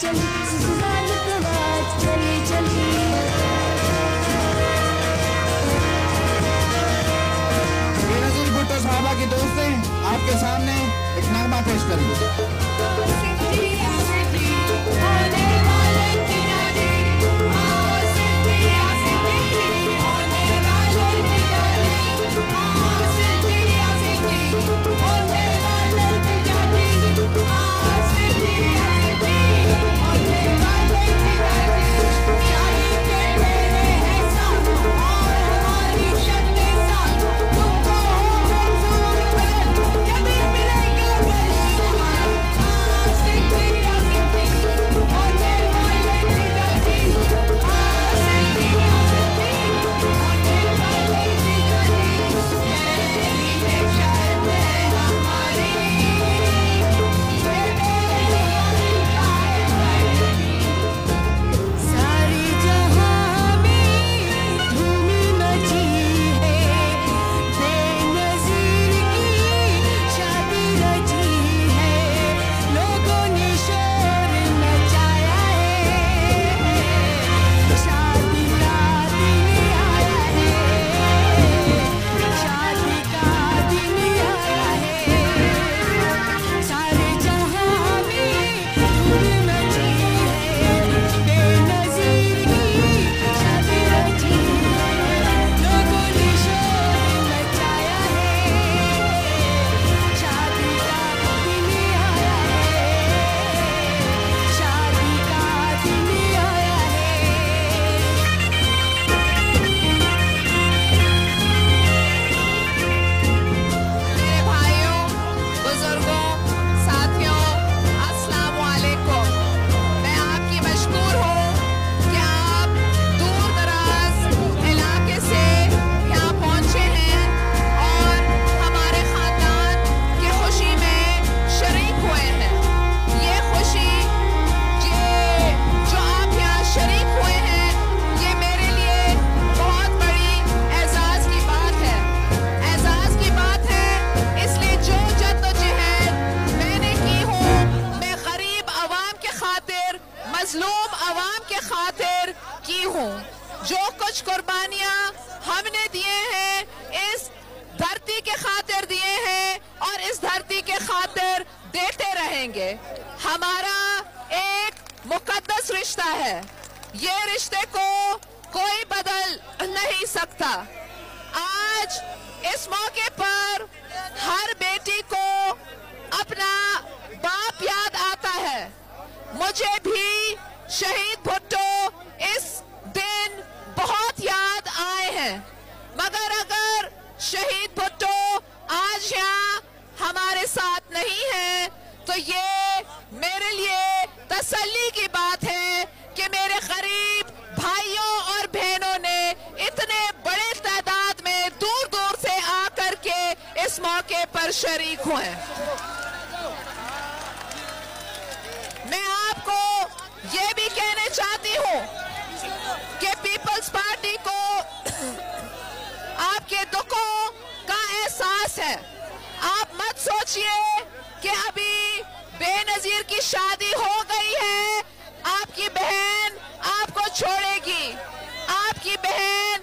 चली ससुराल तो आज चली चली। बेनज़ीर भुट्टो साहबा की दोस्त ने आपके सामने एक नगमा पेश करेंगे। मजलूम अवाम के खातिर की हूँ। जो कुछ कुर्बानियाँ हमने दिए हैं इस धरती के खातिर दिए हैं और इस धरती के खातिर देते रहेंगे। हमारा एक मुकद्दस रिश्ता है, ये रिश्ते को कोई बदल नहीं सकता। आज इस मौके पर हर बेटी को अपना बाप याद आता है। मुझे भी शहीद भुट्टो इस दिन बहुत याद आए हैं, मगर अगर शहीद भुट्टो आज यहाँ हमारे साथ नहीं है तो ये मेरे लिए तसल्ली की बात है कि मेरे गरीब भाइयों और बहनों ने इतने बड़े तादाद में दूर दूर से आकर के इस मौके पर शरीक हुए। मैं आपको ये भी कहना चाहती हूँ कि पीपल्स पार्टी को आपके दुखों का एहसास है। आप मत सोचिए कि अभी बेनज़ीर की शादी हो गई है, आपकी बहन आपको छोड़ेगी। आपकी बहन